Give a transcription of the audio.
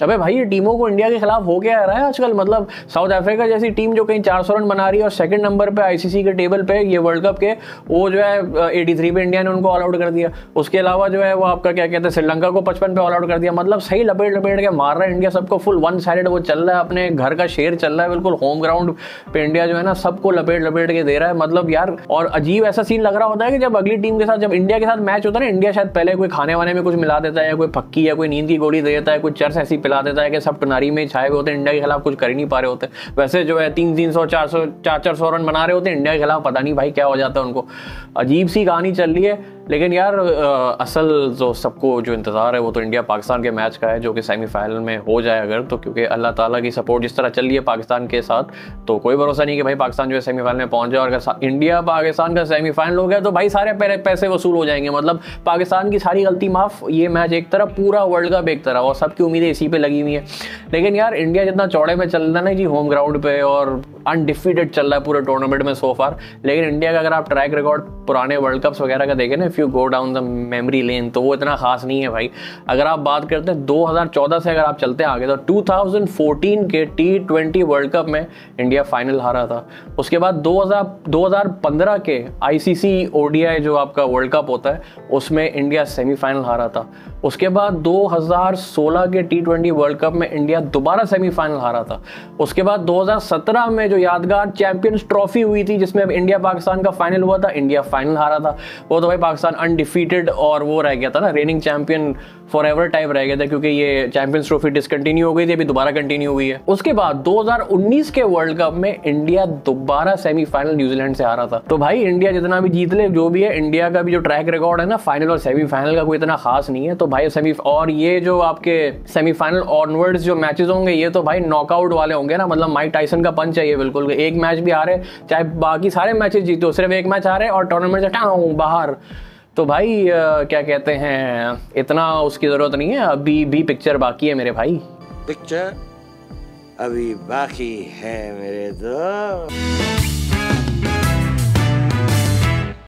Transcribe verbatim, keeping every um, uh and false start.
अबे भाई ये टीमों को इंडिया के खिलाफ हो क्या रहा है आजकल, मतलब साउथ अफ्रीका जैसी टीम जो कहीं चार सौ रन बना रही है और सेकंड नंबर पे आईसीसी के टेबल पे ये वर्ल्ड कप के, वो जो है तिरासी पे इंडिया ने उनको ऑल आउट कर दिया। उसके अलावा जो है वो आपका क्या कहते हैं श्रीलंका को पचपन पे ऑल आउट कर दिया। मतलब सही लपेट लपेट के मार रहा है इंडिया सबको, फुल वन साइडेड वो चल रहा है, अपने घर का शेर चल रहा है बिल्कुल, होम ग्राउंड पे इंडिया जो है ना सबको लपेट लपेट के दे रहा है। मतलब यार, और अजीब ऐसा सीन लग रहा होता है कि जब अगली टीम के साथ, जब इंडिया के साथ मैच होता है ना, इंडिया शायद पहले कोई खाने वाने में कुछ मिला देता है, या कोई पक्की या कोई नींद की गोली दे देता है, कोई चर्स ऐसी पिला देता है कि सब टनारी में छाए हुए होते हैं, इंडिया के खिलाफ कुछ कर ही नहीं पा रहे होते। वैसे जो है तीन तीन सौ चार सौ चार चार सौ रन बना रहे होते हैं, इंडिया के खिलाफ पता नहीं भाई क्या हो जाता है उनको। अजीब सी कहानी चल रही है। लेकिन यार असल जो सबको जो इंतज़ार है वो तो इंडिया पाकिस्तान के मैच का है, जो कि सेमीफाइनल में हो जाए अगर तो, क्योंकि अल्लाह ताला की सपोर्ट जिस तरह चल रही है पाकिस्तान के साथ, तो कोई भरोसा नहीं कि भाई पाकिस्तान जो है सेमीफाइनल में पहुंच जाए। और अगर इंडिया पाकिस्तान का सेमीफाइनल हो गया तो भाई सारे पैसे वसूल हो जाएंगे, मतलब पाकिस्तान की सारी गलती माफ, ये मैच एक तरफ, पूरा वर्ल्ड कप एक तरफ, और सबकी उम्मीदें इसी पे लगी हुई है। लेकिन यार इंडिया जितना चौड़े में चल रहा है ना जी होम ग्राउंड पे, और अनडिफीटेड चल रहा है पूरे टूर्नामेंट में सो फार। लेकिन इंडिया का अगर आप ट्रैक रिकॉर्ड पुराने वर्ल्ड कप्स वगैरह का देखें ना, if you go down the memory lane, तो वो इतना खास नहीं है भाई। अगर आप बात करते हैं दो हज़ार चौदह से अगर आप चलते हैं आगे, तो दो हज़ार चौदह के टी ट्वेंटी वर्ल्ड कप में इंडिया फाइनल हारा था। उसके बाद दो हज़ार पंद्रह के आईसीसी ओडीआई जो आपका वर्ल्ड कप होता है उसमें इंडिया सेमीफाइनल हारा था। उसके बाद दो हज़ार सोलह के टी ट्वेंटी वर्ल्ड कप में इंडिया दोबारा सेमीफाइनल हारा था। उसके बाद दो हज़ार सत्रह में जो यादगार चैंपियंस ट्रॉफी हुई थी जिसमें इंडिया पाकिस्तान का फाइनल हुआ था, इंडिया फाइनल हारा था। वो तो भाई पाकिस्तान अनडिफीटेड और वो रह गया था ना, reigning champion for ever type रह गया था, क्योंकि ये चैंपियंस ट्रॉफी डिसकंटिन्यू हो गई थी, अभी दोबारा कंटिन्यू हुई है। उसके बाद दो हज़ार उन्नीस के वर्ल्ड कप में इंडिया दोबारा सेमीफाइनल न्यूजीलैंड से हारा था। तो भाई इंडिया जितना भी जीत ले जो भी है, इंडिया का भी जो ट्रैक रिकॉर्ड है ना फाइनल और सेमीफाइनल का कोई इतना खास नहीं है। तो भाई सेमी, और ये जो आपके सेमीफाइनल ऑनवर्ड्स जो मैचेस होंगे ये तो भाई नॉकआउट वाले होंगे ना, मतलब माइक टाइसन का पंच है ये बिल्कुल। एक मैच भी आ रहे, चाहे बाकी सारे मैचेस जीतो, सिर्फ एक मैच आ रहे और टूर्नामेंट से टाँग बाहर। तो भाई आ, क्या कहते हैं, इतना उसकी जरूरत नहीं है, अभी भी पिक्चर बाकी है मेरे भाई, पिक्चर अभी बाकी है मेरे दोस्त।